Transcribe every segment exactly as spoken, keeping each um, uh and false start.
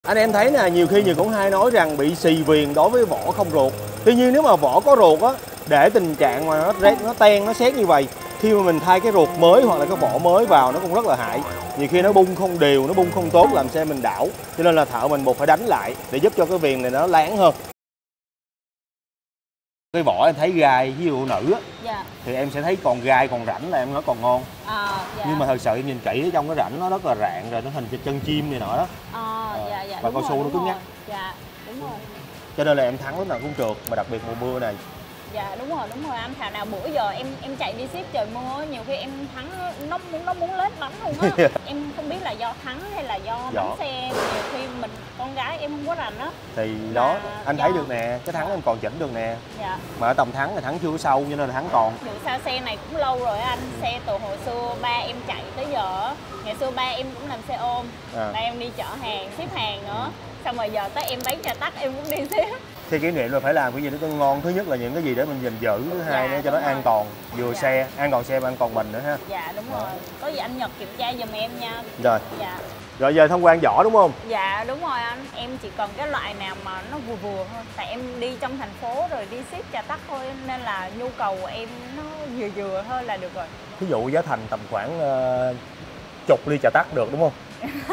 Anh em thấy nè, nhiều khi nhiều cũng hay nói rằng bị xì viền đối với vỏ không ruột. Tuy nhiên nếu mà vỏ có ruột á, để tình trạng mà nó rét, nó ten, nó sét như vậy, khi mà mình thay cái ruột mới hoặc là cái vỏ mới vào nó cũng rất là hại. Nhiều khi nó bung không đều, nó bung không tốt làm xe mình đảo. Cho nên là thợ mình buộc phải đánh lại để giúp cho cái viền này nó láng hơn. Cái vỏ em thấy gai, ví dụ nữ á, dạ. thì em sẽ thấy còn gai, còn rãnh là em nói còn ngon. À, dạ. Nhưng mà thật sự em nhìn kỹ ở trong cái rãnh nó rất là rạn rồi, nó hình chân chim này nọ đó. À, dạ, dạ, và cao su nó cứng nhắc. Dạ, đúng rồi. Cho nên là em thắng lúc nào cũng trượt, mà đặc biệt mùa mưa này. Dạ đúng rồi, đúng rồi anh. Thảo nào bữa giờ em em chạy đi ship trời mưa, nhiều khi em thắng nó muốn nó muốn lết bánh luôn á. Em không biết là do thắng hay là do bánh xe, nhiều khi mình con gái em không có rành á. Thì đó, anh do... thấy được nè, cái thắng em còn chỉnh được nè. Dạ. Mà ở tầm thắng là thắng chưa sâu cho nên là thắng còn. Dù sao xe này cũng lâu rồi anh, xe từ hồi xưa ba em chạy tới giờ. Ngày xưa ba em cũng làm xe ôm, à. ba em đi chở hàng, ship hàng nữa. Xong rồi giờ tới em bán trà tắc em cũng đi ship. Thì kỷ niệm là phải làm cái gì đó cho ngon. Thứ nhất là những cái gì để mình gìn giữ, thứ hai dạ, nữa cho nó rồi. An toàn, vừa dạ. xe, an toàn xe mà an toàn mình nữa ha. Dạ đúng rồi. Có gì anh Nhật kiểm tra giùm em nha. Rồi. Dạ. Rồi giờ thông quan vỏ đúng không? Dạ đúng rồi anh. Em chỉ cần cái loại nào mà nó vừa vừa thôi. Tại em đi trong thành phố rồi đi ship trà tắc thôi, nên là nhu cầu của em nó vừa vừa thôi là được rồi. Ví dụ giá thành tầm khoảng uh, chục ly trà tắc được đúng không?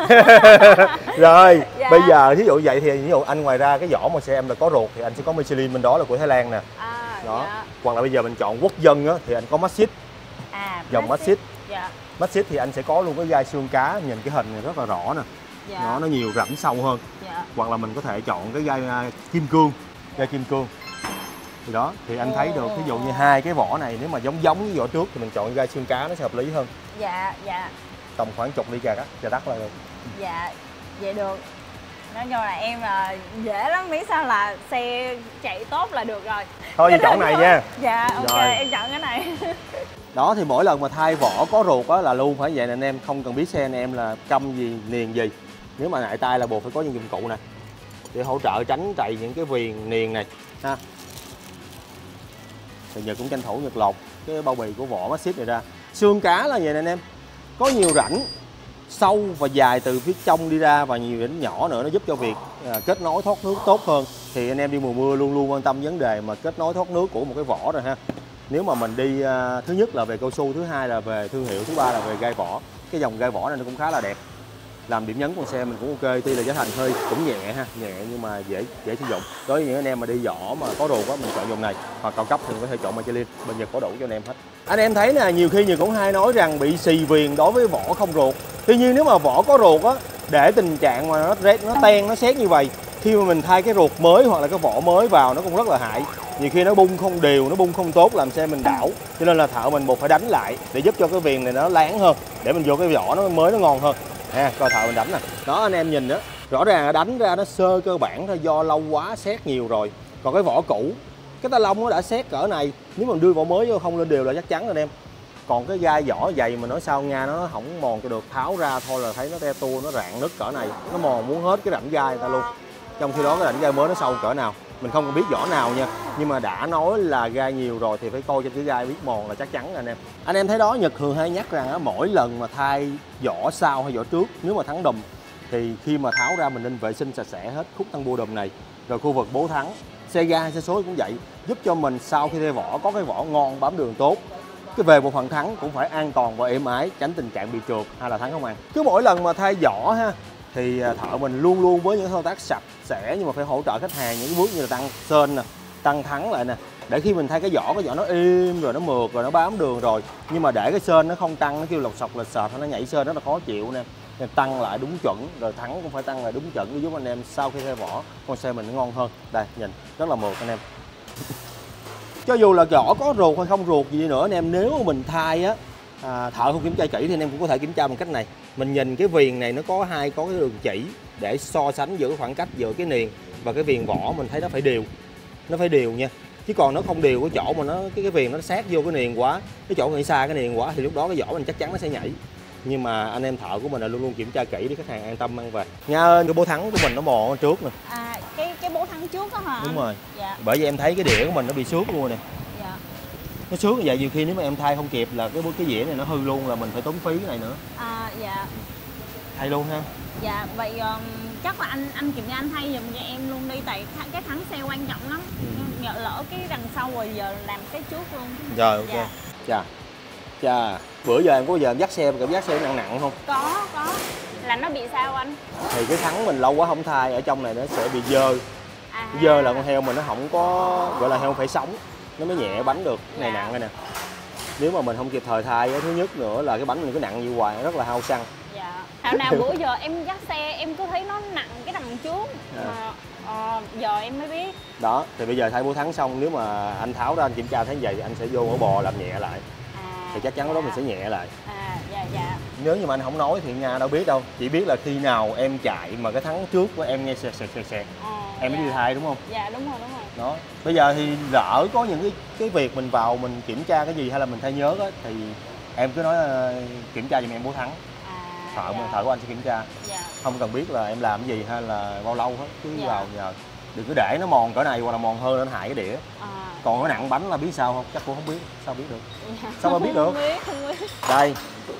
Rồi dạ. Bây giờ thí dụ vậy thì ví dụ anh ngoài ra cái vỏ mà xe em là có ruột thì anh sẽ có Michelin bên đó là của Thái Lan nè. À, đó. Dạ. Hoặc là bây giờ mình chọn quốc dân á thì anh có Maxxis. À, dòng Maxxis. Dạ. Maxxis thì anh sẽ có luôn cái gai xương cá, nhìn cái hình này rất là rõ nè. Dạ. Nó nó nhiều rãnh sâu hơn. Dạ. Hoặc là mình có thể chọn cái gai uh, kim cương, gai kim cương. Thì đó thì anh thấy được ví dụ như hai cái vỏ này nếu mà giống giống với vỏ trước thì mình chọn gai xương cá nó sẽ hợp lý hơn. Dạ dạ. Tầm khoảng chục ly trà tắc, trà tắc là được. Dạ, vậy được. Nói chung là em là dễ lắm, biết sao là xe chạy tốt là được rồi. Thôi vậy chọn này nha. Dạ, ok, rồi. Em chọn cái này. Đó thì mỗi lần mà thay vỏ có ruột á là luôn phải vậy nè anh em, không cần biết xe anh em là câm gì, niền gì. Nếu mà ngại tay là buộc phải có những dụng cụ này để hỗ trợ tránh trầy những cái viền niền này ha. Thì Nhật cũng tranh thủ Nhật lột cái bao bì của vỏ Maxxis này ra. Xương cá là vậy nè anh em, có nhiều rãnh sâu và dài từ phía trong đi ra và nhiều rãnh nhỏ nữa, nó giúp cho việc à, kết nối thoát nước tốt hơn. Thì anh em đi mùa mưa luôn luôn quan tâm vấn đề mà kết nối thoát nước của một cái vỏ rồi ha. Nếu mà mình đi à, thứ nhất là về cao su, thứ hai là về thương hiệu, thứ ba là về gai vỏ. Cái dòng gai vỏ này nó cũng khá là đẹp, làm điểm nhấn con xe mình cũng ok. Tuy là giá thành hơi cũng nhẹ ha, nhẹ nhưng mà dễ dễ sử dụng. Đối với những anh em mà đi vỏ mà có ruột á, mình chọn dòng này, hoặc cao cấp thì mình có thể chọn Michelin, bên Nhật có đủ cho anh em hết. Anh em thấy nè, nhiều khi nhiều cũng hay nói rằng bị xì viền đối với vỏ không ruột. Tuy nhiên nếu mà vỏ có ruột á, để tình trạng mà nó rét, nó ten, nó sét như vậy, khi mà mình thay cái ruột mới hoặc là cái vỏ mới vào nó cũng rất là hại. Nhiều khi nó bung không đều, nó bung không tốt làm xe mình đảo. Cho nên là thợ mình buộc phải đánh lại để giúp cho cái viền này nó láng hơn, để mình vô cái vỏ nó mới nó ngon hơn. À, coi thợ mình đánh nè. Đó anh em nhìn đó, rõ ràng đánh ra nó sơ cơ bản thôi, do lâu quá sét nhiều rồi. Còn cái vỏ cũ, cái ta lông nó đã sét cỡ này, nếu mà đưa vỏ mới vô không lên đều là chắc chắn rồi anh em. Còn cái gai vỏ dày mà nói sao nha, nó không mòn cho được, tháo ra thôi là thấy nó te tua, nó rạn nứt cỡ này, nó mòn muốn hết cái rãnh gai người ta luôn. Trong khi đó cái rãnh gai mới nó sâu cỡ nào mình không cần biết vỏ nào nha, nhưng mà đã nói là gai nhiều rồi thì phải coi trên cái gai biết mòn là chắc chắn rồi anh em. Anh em thấy đó, Nhật thường hay nhắc rằng á, mỗi lần mà thay vỏ sau hay vỏ trước, nếu mà thắng đùm thì khi mà tháo ra mình nên vệ sinh sạch sẽ hết khúc tăng bua đùm này, rồi khu vực bố thắng, xe ga hay xe số cũng vậy, giúp cho mình sau khi thay vỏ có cái vỏ ngon bám đường tốt. Cái về bộ phận thắng cũng phải an toàn và êm ái, tránh tình trạng bị trượt hay là thắng không ăn. Cứ mỗi lần mà thay vỏ ha thì thợ mình luôn luôn với những thao tác sạch sẽ, nhưng mà phải hỗ trợ khách hàng những bước như là tăng sên nè, tăng thắng lại nè, để khi mình thay cái vỏ, cái vỏ nó êm rồi, nó mượt rồi, nó bám đường rồi, nhưng mà để cái sên nó không tăng, nó kêu lọc sọc lệch sệt, nó nhảy sên rất là khó chịu nè. Nên tăng lại đúng chuẩn, rồi thắng cũng phải tăng lại đúng chuẩn để giúp anh em sau khi thay vỏ con xe mình nó ngon hơn. Đây nhìn rất là mượt anh em. Cho dù là vỏ có ruột hay không ruột gì nữa anh em, nếu mà mình thay á, à, thợ không kiểm tra kỹ thì anh em cũng có thể kiểm tra bằng cách này. Mình nhìn cái viền này nó có hai có cái đường chỉ để so sánh giữa khoảng cách giữa cái niền và cái viền vỏ, mình thấy nó phải đều, nó phải đều nha. Chứ còn nó không đều, cái chỗ mà nó cái cái viền nó sát vô cái niền quá, cái chỗ ngay xa cái niền quá thì lúc đó cái vỏ mình chắc chắn nó sẽ nhảy. Nhưng mà anh em thợ của mình là luôn luôn kiểm tra kỹ để khách hàng an tâm mang về. Nha ơi, cái bố thắng của mình nó mòn ở trước nè. À, cái cái bố thắng trước đó hả? Đúng rồi. Dạ. Bởi vì em thấy cái đĩa của mình nó bị xước luôn nè. Dạ. Nó xước như vậy, nhiều khi nếu mà em thay không kịp là cái cái dĩa này nó hư luôn, là mình phải tốn phí cái này nữa. À dạ. Thay luôn ha. Dạ, vậy um, chắc là anh anh kiểm tra anh thay giùm cho em luôn đi, tại cái thắng xe quan trọng lắm. Ừ. Nhỡ lỡ cái đằng sau rồi giờ làm cái trước luôn. Rồi ok. Dạ. Chà. Chà, bữa giờ em có bao giờ em dắt xe cảm giác xe nặng nặng không? Có, có. Là nó bị sao anh? Thì cái thắng mình lâu quá không thay, ở trong này nó sẽ bị dơ. À. Dơ là con heo mình nó không có, gọi là heo phải sống, nó mới nhẹ bánh được. Cái này dạ. nặng đây nè. Nếu mà mình không kịp thời thay, thứ nhất nữa là cái bánh mình cứ nặng như hoài, rất là hao xăng. Dạ. Thảo nào bữa giờ em dắt xe em cứ thấy nó nặng cái đằng trước. À. Mà ờ, giờ em mới biết. Đó, thì bây giờ thay bố thắng xong, nếu mà anh tháo ra anh kiểm tra thấy vậy thì anh sẽ vô ổ bò làm nhẹ lại. À, thì chắc chắn dạ. Đó mình sẽ nhẹ lại. À, dạ dạ. Nếu như mà anh không nói thì Nga đâu biết đâu. Chỉ biết là khi nào em chạy mà cái thắng trước của em nghe sẹt sẹt sẹt sẹt. À, em mới dạ. Đi thay đúng không? Dạ đúng rồi, đúng rồi. Đó. Bây giờ thì lỡ có những cái cái việc mình vào mình kiểm tra cái gì hay là mình thay nhớ á thì em cứ nói uh, kiểm tra giùm em bố thắng. À, thợ dạ. Thợ của anh sẽ kiểm tra. Dạ. Không cần biết là em làm cái gì hay là bao lâu hết, cứ dạ. Vào nhờ. Đừng cứ để nó mòn cỡ này hoặc là mòn hơn nó hại cái đĩa. À, còn nó nặng bánh là biết sao không? Chắc cô không biết. Sao biết được? Dạ. Sao mà biết được? Không biết, không biết. Đây.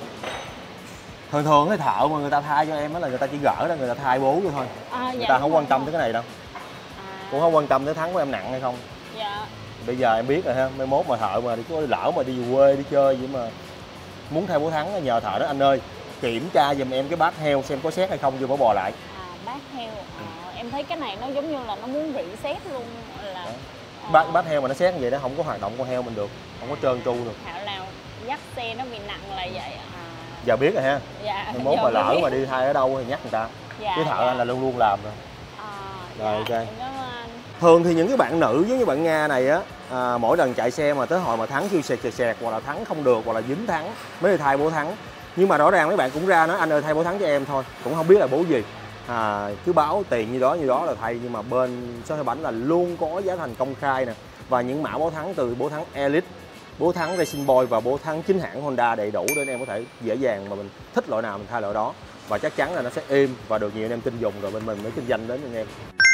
Thường thường cái thợ mà người ta thay cho em đó là người ta chỉ gỡ ra, người ta thay bố cho thôi. À, người dạ, ta không quan tâm tới cái này đâu. À. Cũng không quan tâm tới thắng của em nặng hay không. Dạ. Bây giờ em biết rồi ha, mai mốt mà thợ mà có lỡ mà đi về quê đi chơi vậy mà muốn thay bố thắng nhờ thợ đó anh ơi, kiểm tra giùm em cái bát heo xem có xét hay không, vô bỏ bò lại. À, bát heo. À, em thấy cái này nó giống như là nó muốn reset luôn là. À. Bát bát heo mà nó xét như vậy đó không có hoạt động con heo mình được, không có trơn tru được. Thảo nào dắt xe nó bị nặng là vậy. À. Giờ biết rồi ha. Dạ. Mai mốt mà lỡ biết. Mà đi thay ở đâu thì nhắc người ta. Dạ, cái thợ dạ. Anh là luôn luôn làm rồi. À, rồi dạ. Ok. Thường thì những cái bạn nữ giống như bạn Nga này á, à, mỗi lần chạy xe mà tới hồi mà thắng kêu sẹt sẹt sẹt hoặc là thắng không được hoặc là dính thắng mới đi thay bố thắng. Nhưng mà rõ ràng mấy bạn cũng ra nói anh ơi thay bố thắng cho em thôi, cũng không biết là bố gì. À, cứ báo tiền như đó như đó là thay, nhưng mà bên số hai bánh là luôn có giá thành công khai nè, và những mã bố thắng từ bố thắng Elite, bố thắng Racing Boy và bố thắng chính hãng Honda đầy đủ để anh em có thể dễ dàng mà mình thích loại nào mình thay loại đó, và chắc chắn là nó sẽ êm và được nhiều anh em tin dùng rồi bên mình mới kinh doanh đến anh em.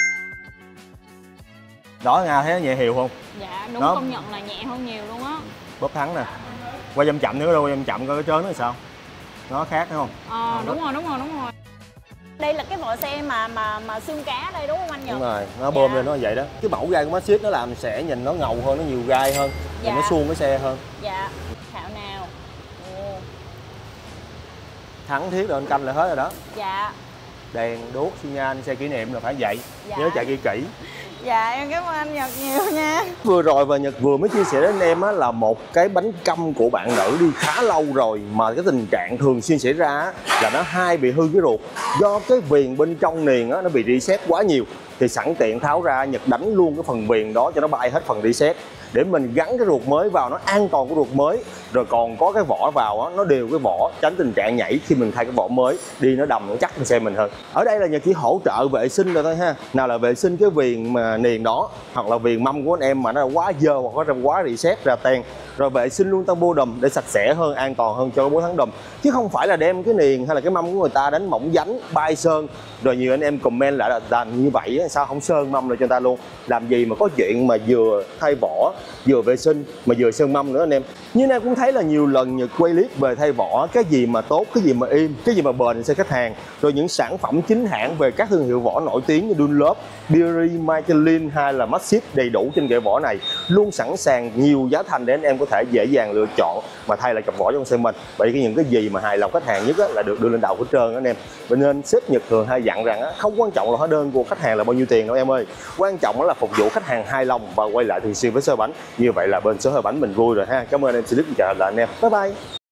Đó Nga thấy nó nhẹ hiệu không? Dạ đúng đó. Công nhận là nhẹ hơn nhiều luôn á. Bóp thắng nè. Qua dâm chậm nữa đâu, dâm chậm coi cái trớn nó sao. Nó khác đúng không? Ờ à, đúng rồi, đúng rồi, đúng rồi. Đây là cái vỏ xe mà mà mà xương cá đây đúng không anh Nhật? Đúng rồi, nó bơm dạ. Lên nó vậy đó. Cái mẫu gai của Maxxis nó làm sẽ nhìn nó ngầu hơn, nó nhiều gai hơn, dạ. Nhìn nó suông cái xe hơn. Dạ. Thảo nào. Ồ. Thắng thiết rồi anh canh lại hết rồi đó. Dạ. Đèn đuốc xi nhan xe kỷ niệm là phải vậy. Dạ. Nhớ chạy ghi kỹ. Dạ em cảm ơn anh Nhật nhiều nha. Vừa rồi và Nhật vừa mới chia sẻ đến anh em á, là một cái bánh căm của bạn nữ đi khá lâu rồi mà cái tình trạng thường xuyên xảy ra á, là nó hay bị hư cái ruột do cái viền bên trong niền á, nó bị reset quá nhiều, thì sẵn tiện tháo ra Nhật đánh luôn cái phần viền đó cho nó bay hết phần reset để mình gắn cái ruột mới vào, nó an toàn của ruột mới, rồi còn có cái vỏ vào á, nó đều cái vỏ, tránh tình trạng nhảy khi mình thay cái vỏ mới đi nó đầm nó chắc lên xe mình hơn. Ở đây là Nhật chỉ hỗ trợ vệ sinh rồi thôi ha, nào là vệ sinh cái viền mà niền đó hoặc là viền mâm của anh em mà nó quá dơ hoặc nó quá reset ra ten, rồi vệ sinh luôn tăng bô đùm để sạch sẽ hơn, an toàn hơn cho cái bố thắng đùm, chứ không phải là đem cái niền hay là cái mâm của người ta đánh mỏng dánh bay sơn, rồi nhiều anh em comment lại là làm như vậy sao không sơn mâm rồi cho người ta luôn. Làm gì mà có chuyện mà vừa thay vỏ vừa vệ sinh mà vừa sơn mâm nữa anh em. Như anh em cũng thấy là nhiều lần Nhật quay clip về thay vỏ, cái gì mà tốt, cái gì mà im, cái gì mà bền xe khách hàng, rồi những sản phẩm chính hãng về các thương hiệu vỏ nổi tiếng như Dunlop, Beery, Michelin hay là Maxxis đầy đủ trên kệ vỏ này, luôn sẵn sàng nhiều giá thành để anh em có thể dễ dàng lựa chọn mà thay lại cặp vỏ cho con xe mình. Bởi vì những cái gì mà hài lòng khách hàng nhất á, là được đưa lên đầu hết trơn đó anh em. Vậy nên sếp Nhật thường hay dặn rằng á, không quan trọng là hóa đơn của khách hàng là bao nhiêu tiền đâu em ơi, quan trọng là phục vụ khách hàng hài lòng và quay lại thường xuyên với xe bánh. Như vậy là bên số hai bánh mình vui rồi ha. Cảm ơn em, xin chào lại anh em, bye bye.